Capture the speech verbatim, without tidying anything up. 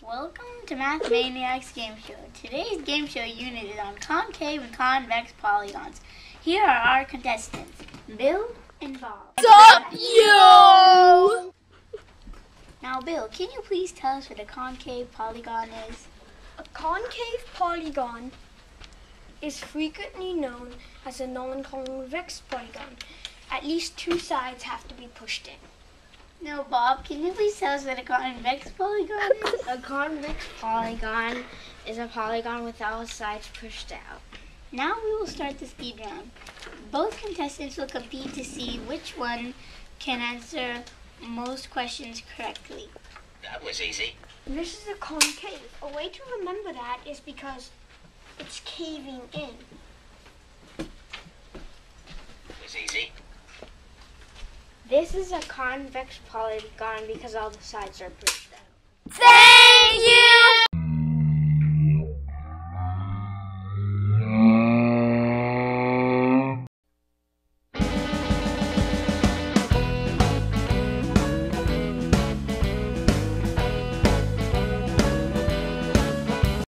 Welcome to Math Maniacs Game Show. Today's game show unit is on concave and convex polygons. Here are our contestants, Bill and Bob. What's up, yo? Now, Bill, can you please tell us what a concave polygon is? A concave polygon is frequently known as a non-convex polygon. At least two sides have to be pushed in. Now, Bob, can you please tell us what a convex polygon is? A convex polygon is a polygon with all sides pushed out. Now we will start the speed round. Both contestants will compete to see which one can answer most questions correctly. That was easy. This is a concave. A way to remember that is because it's caving in. That was easy. This is a convex polygon because all the sides are pushed